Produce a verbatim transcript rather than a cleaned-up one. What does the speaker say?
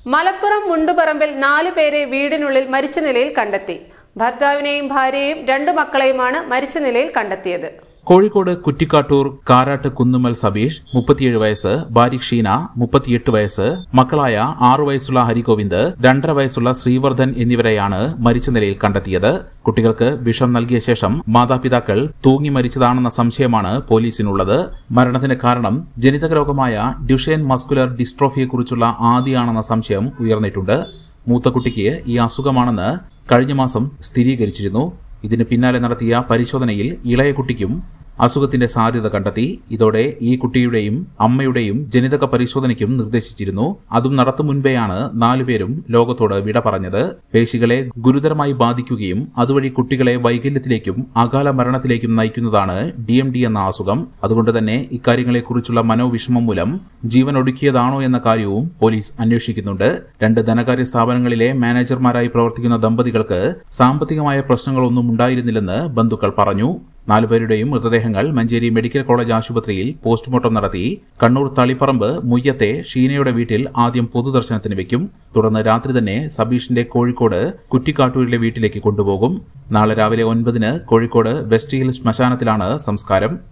മലപ്പുറം മുണ്ടുപറമ്പിൽ നാലു പേരെ വീടിനുള്ളിൽ മരിച്ച നിലയിൽ കണ്ടെത്തി. ഭർത്താവിനെയും ഭാര്യയെയും രണ്ടു മക്കളെയുമാണ് മരിച്ച നിലയിൽ കണ്ടെത്തിയത്. കോഴിക്കോട് കുറ്റിക്കാട്ടൂർ കാരാട്ട് കുന്നുമൽ സബീഷ് മുപ്പത്തിയേഴ് വയസ്സ്, ഭാര്യ ഷീന മുപ്പത്തിയെട്ട് വയസ്സ്, മക്കളായ ആറു വയസ്സുള്ള ഹരിഗോവിന്ദ്, രണ്ടര വയസ്സുള്ള ശ്രീവർദ്ധൻ എന്നിവരെയാണ് മരിച്ച നിലയിൽ കണ്ടെത്തിയത്. കുട്ടികൾക്ക് വിഷം നൽകിയ ശേഷം മാതാപിതാക്കൾ തൂങ്ങി മരിച്ചതാണെന്ന സംശയമാണ് പോലീസിനുള്ളത്. മരണത്തിന് കാരണം ജനിതക രോഗമായ ഡ്യുഷേൻ മസ്കുലർ ഡിസ്ട്രോഫിയെക്കുറിച്ചുള്ള ആദിയാണെന്ന സംശയം ഉയർന്നിട്ടുണ്ട്. മൂത്ത കുട്ടിക്ക് ഈ അസുഖമാണെന്ന് കഴിഞ്ഞ മാസം സ്ഥിരീകരിച്ചിരുന്നു. ഇതിന് പിന്നാലെ നടത്തിയ പരിശോധനയിൽ ഇളയ കുട്ടിക്കും അസുഖത്തിന്റെ സാധ്യത കണ്ടെത്തി. ഇതോടെ ഈ കുട്ടിയുടെയും അമ്മയുടെയും ജനിതക പരിശോധനയ്ക്കും നിർദ്ദേശിച്ചിരുന്നു. അതും നടത്തും മുൻപെയാണ് നാലുപേരും ലോകത്തോട് വിട പറഞ്ഞത്. പേശികളെ ഗുരുതരമായി ബാധിക്കുകയും അതുവഴി കുട്ടികളെ വൈകല്യത്തിലേക്കും അകാല മരണത്തിലേക്കും നയിക്കുന്നതാണ് ഡി എം ഡി എന്ന അസുഖം. അതുകൊണ്ട് തന്നെ ഇക്കാര്യങ്ങളെക്കുറിച്ചുള്ള മനോവിഷമം മൂലം ജീവൻ ഒടുക്കിയതാണോ എന്ന കാര്യവും പോലീസ് അന്വേഷിക്കുന്നുണ്ട്. രണ്ട് ധനകാര്യ സ്ഥാപനങ്ങളിലെ മാനേജർമാരായി പ്രവർത്തിക്കുന്ന ദമ്പതികൾക്ക് സാമ്പത്തികമായ പ്രശ്നങ്ങളൊന്നും ഉണ്ടായിരുന്നില്ലെന്ന് ബന്ധുക്കൾ പറഞ്ഞു. നാലുപേരുടെയും മൃതദേഹങ്ങൾ മഞ്ചേരി മെഡിക്കൽ കോളേജ് ആശുപത്രിയിൽ പോസ്റ്റ്മോർട്ടം നടത്തി. കണ്ണൂർ തളിപ്പറമ്പ് മുയ്യത്തെ ഷീനയുടെ വീട്ടിൽ ആദ്യം പൊതുദർശനത്തിന് വെക്കും. തുടർന്ന് രാത്രി തന്നെ സബീഷിന്റെ കോഴിക്കോട് കുറ്റിക്കാട്ടൂരിലെ വീട്ടിലേക്ക് കൊണ്ടുപോകും. നാളെ രാവിലെ ഒൻപതിന് കോഴിക്കോട് വെസ്റ്റ് ഹിൽ ശ്മശാനത്തിലാണ് സംസ്കാരം.